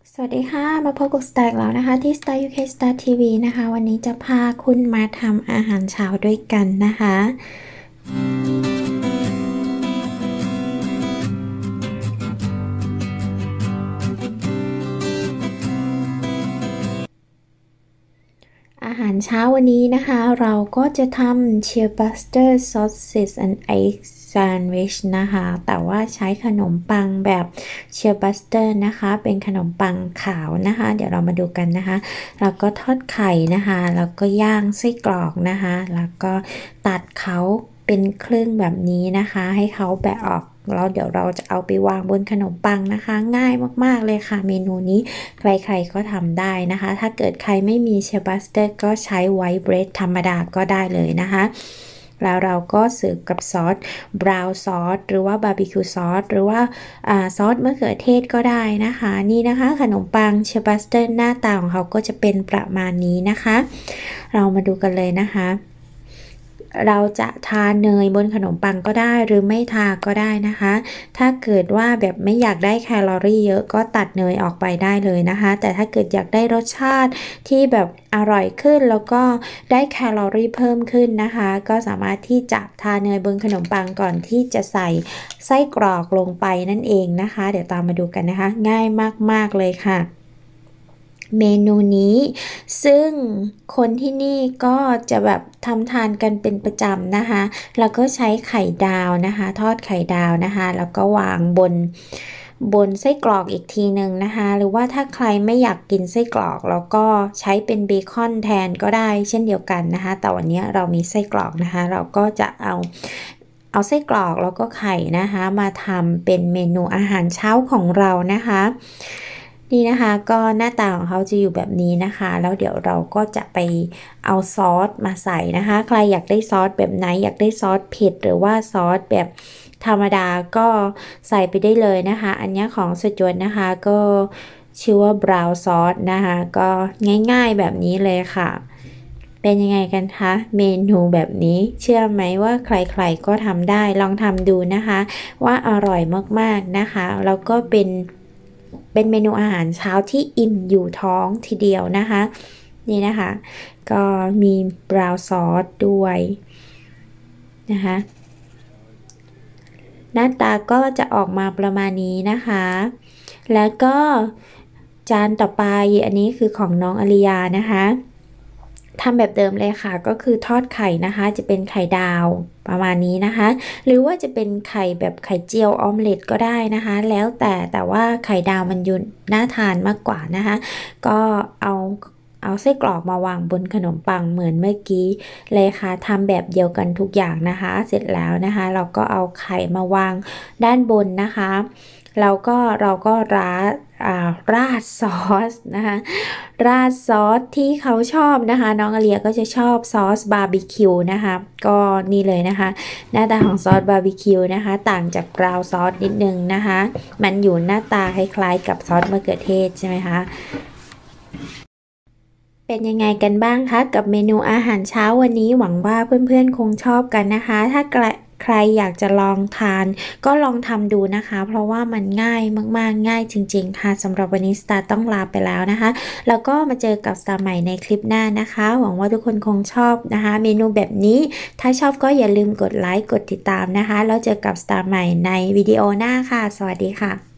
สวัสดีค่ะมาพบกับสแต็กแล้วนะคะที่ Star UK Star TV นะคะวันนี้จะพาคุณมาทำอาหารเช้าด้วยกันนะคะอาหารเช้าวันนี้นะคะเราก็จะทำ Chillbuster Sausage and Egg Sandwich นะคะแต่ว่าใช้ขนมปังแบบ Chillbuster นะคะเป็นขนมปังขาวนะคะเดี๋ยวเรามาดูกันนะคะแล้วก็ทอดไข่นะคะแล้วก็ย่างไส้กรอกนะคะแล้วก็ตัดเขาเป็นครึ่งแบบนี้นะคะให้เขาแบะออกแล้วเดี๋ยวเราจะเอาไปวางบนขนมปังนะคะง่ายมากๆเลยค่ะเมนูนี้ใครๆก็ทำได้นะคะถ้าเกิดใครไม่มีเชฟบัสเตอร์ก็ใช้ไวท์เบรดธรรมดาก็ได้เลยนะคะแล้วเราก็เสิร์ฟกับซอสบราวน์ซอสหรือว่าบาร์บีคิวซอสหรือว่าซอสมะเขือเทศก็ได้นะคะนี่นะคะขนมปังเชฟบัสเตอร์หน้าตาของเขาก็จะเป็นประมาณนี้นะคะเรามาดูกันเลยนะคะเราจะทาเนยบนขนมปังก็ได้หรือไม่ทาก็ได้นะคะถ้าเกิดว่าแบบไม่อยากได้แคลอรี่เยอะก็ตัดเนยออกไปได้เลยนะคะแต่ถ้าเกิดอยากได้รสชาติที่แบบอร่อยขึ้นแล้วก็ได้แคลอรี่เพิ่มขึ้นนะคะก็สามารถที่จะทาเนยบนขนมปังก่อนที่จะใส่ไส้กรอกลงไปนั่นเองนะคะเดี๋ยวตามมาดูกันนะคะง่ายมากๆเลยค่ะเมนูนี้ซึ่งคนที่นี่ก็จะแบบทำทานกันเป็นประจำนะคะแล้วก็ใช้ไข่ดาวนะคะทอดไข่ดาวนะคะแล้วก็วางบนไส้กรอกอีกทีหนึ่งนะคะหรือว่าถ้าใครไม่อยากกินไส้กรอกแล้วก็ใช้เป็นเบคอนแทนก็ได้เช่นเดียวกันนะคะแต่วันนี้เรามีไส้กรอกนะคะเราก็จะเอาไส้กรอกแล้วก็ไข่นะคะมาทำเป็นเมนูอาหารเช้าของเรานะคะนี่นะคะก็หน้าตาของเขาจะอยู่แบบนี้นะคะแล้วเดี๋ยวเราก็จะไปเอาซอสมาใส่นะคะใครอยากได้ซอสแบบไหนอยากได้ซอสเผ็ดหรือว่าซอสแบบธรรมดาก็ใส่ไปได้เลยนะคะอันนี้ของสจวตนะคะก็ชื่อว่าบราวน์ซอสนะคะก็ง่ายๆแบบนี้เลยค่ะเป็นยังไงกันคะเมนูแบบนี้เชื่อไหมว่าใครๆก็ทำได้ลองทำดูนะคะว่าอร่อยมากๆนะคะแล้วก็เป็นเมนูอาหารเช้าที่อิ่มอยู่ท้องทีเดียวนะคะนี่นะคะก็มีบราวน์ซอสด้วยนะคะหน้าตาก็จะออกมาประมาณนี้นะคะแล้วก็จานต่อไปอันนี้คือของน้องอลิยานะคะทำแบบเดิมเลยค่ะก็คือทอดไข่นะคะจะเป็นไข่ดาวประมาณนี้นะคะหรือว่าจะเป็นไข่แบบไข่เจียวออมเล็ตก็ได้นะคะแล้วแต่ว่าไข่ดาวมันยุ่น่าทานมากกว่านะคะก็เอาไส้กรอกมาวางบนขนมปังเหมือนเมื่อกี้เลยค่ะทำแบบเดียวกันทุกอย่างนะคะเสร็จแล้วนะคะเราก็เอาไข่มาวางด้านบนนะคะแล้วก็เราก็ราดซอสนะคะราดซอสที่เขาชอบนะคะน้องอเลียก็จะชอบซอสบาร์บีคิวนะคะก็นี่เลยนะคะหน้าตาของซอสบาร์บีคิวนะคะต่างจากบราวน์ซอสนิดนึงนะคะมันอยู่หน้าตาคล้ายๆกับซอสมะเขือเทศใช่ไหมคะเป็นยังไงกันบ้างคะกับเมนูอาหารเช้าวันนี้หวังว่าเพื่อนๆคงชอบกันนะคะถ้าใครอยากจะลองทานก็ลองทำดูนะคะเพราะว่ามันง่ายมากๆง่ายจริงๆค่ะสำหรับวันนี้สตาร์ต้องลาไปแล้วนะคะแล้วก็มาเจอกับสตาร์ใหม่ในคลิปหน้านะคะหวังว่าทุกคนคงชอบนะคะเมนูแบบนี้ถ้าชอบก็อย่าลืมกดไลค์กดติดตามนะคะแล้วเจอกับสตาร์ใหม่ในวิดีโอหน้าค่ะสวัสดีค่ะ